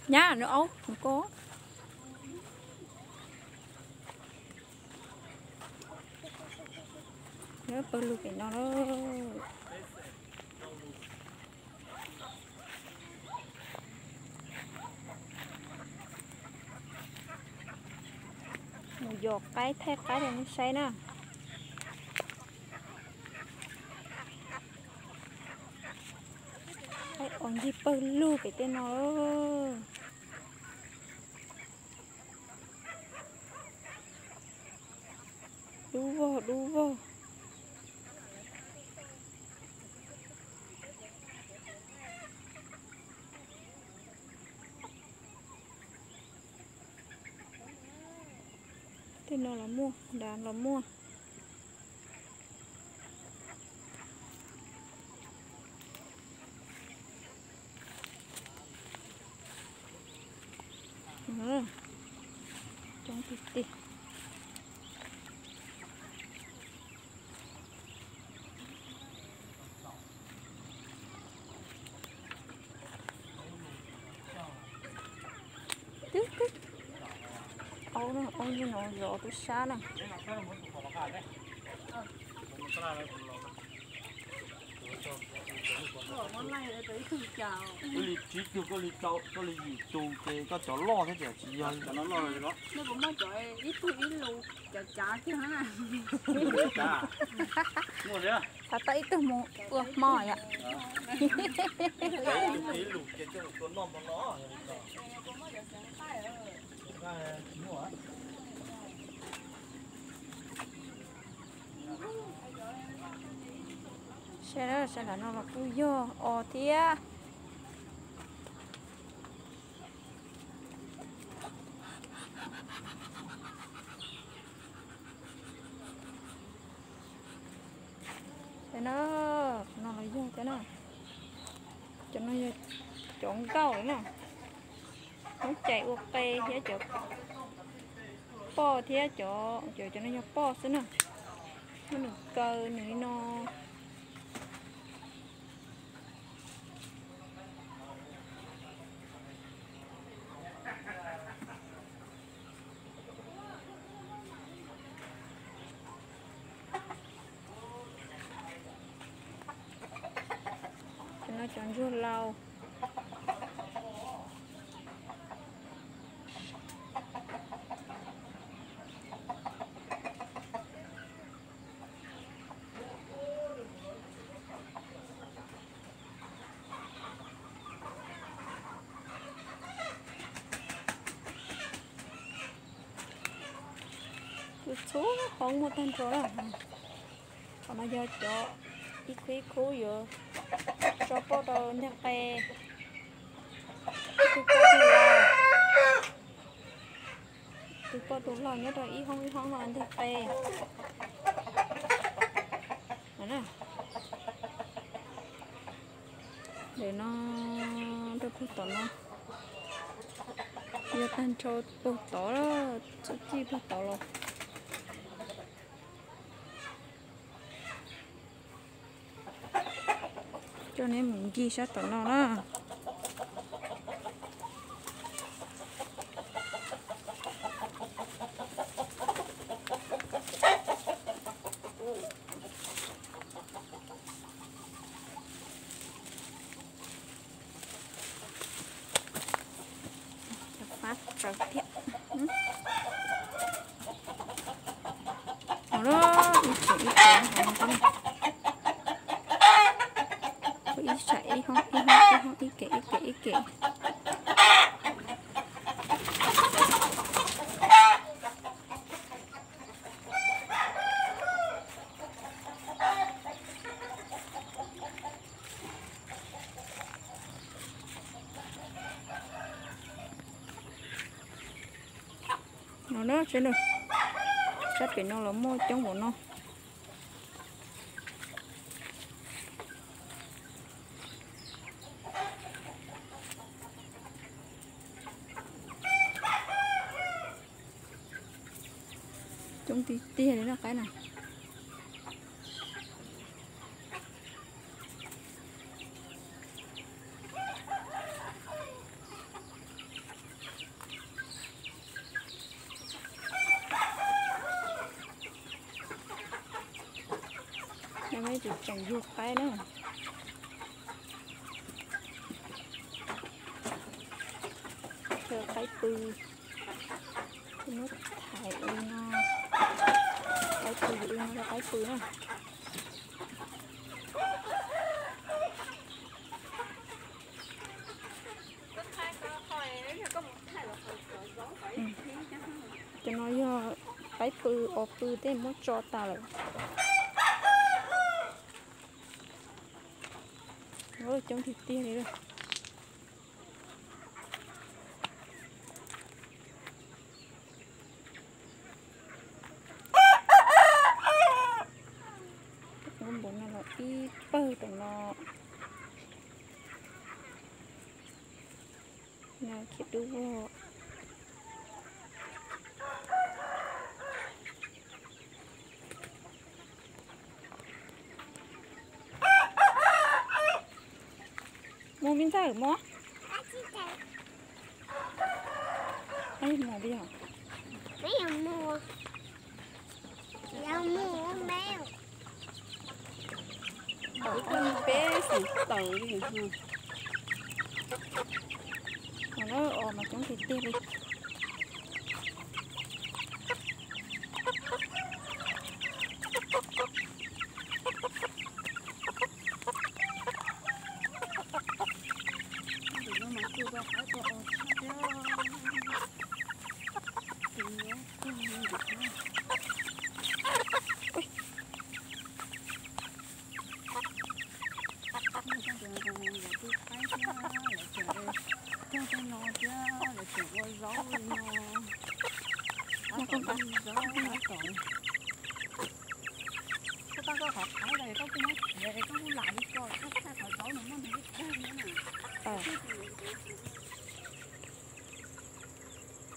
nhá nó ấu không có nó bơ luôn cái nó đó một giọt cái thép cái này nó say nè cái on gì bơ luôn cái tên nó đu vô tên nó là mua đàn là mua trong tít ôi như nó gió tôi xa nè cái lì chỉ kêu cái lì cháu cái lì gì chú cái cháu lo thế kiểu chỉ ăn cho nó lo rồi đó nó cũng mới trời ít thứ ít luôn chả chứ hả chả mua đấy à ta tay từ một mỏi ạ cái lục cái cho con non con nó xe là nó là cú vô thía nó là vô thế nào cho nó chọn câu nữa nè nó chạy ok thế chợ po thế cho nó vô po xí nè nó được cơ này nó chọn vô lâu số không một tên số là còn bây giờ cho ít khí khô vừa cho bó đồ nhạc bè từ bó đồ lò nhớ rồi ít không là anh nhạc bè nè để nó được phụ tỏ nó giờ tan cho phụ tỏ đó chút chi phụ tỏ rồi cho nên mình ghi sát tỏ nó đó phát trâu thiệt đó đi chạy không ít kệ nó đó xem được chắc cái nó là môi trong của nó trong tí đấy là cái này em ấy chỉ chẳng dục cái nữa chờ cái bự nó thải nó cái bự nó là cái bự nữa cho nó do cái bự ở bự thế muốn cho ta rồi rồi trong thịt tiên này rồi con bún này là ít bơ của nó nào chỉ đủ vô mua miếng sao mua ai mua bây giờ mấy ông mua mèo Bởi con bé sự tự đi. mà nó ồ mà chúng thịt tiên đi Nó mà chưa có phải có ổn chứ. Thì nhớ không nên được nữa. Các con có học ở đây có cái nói về có lại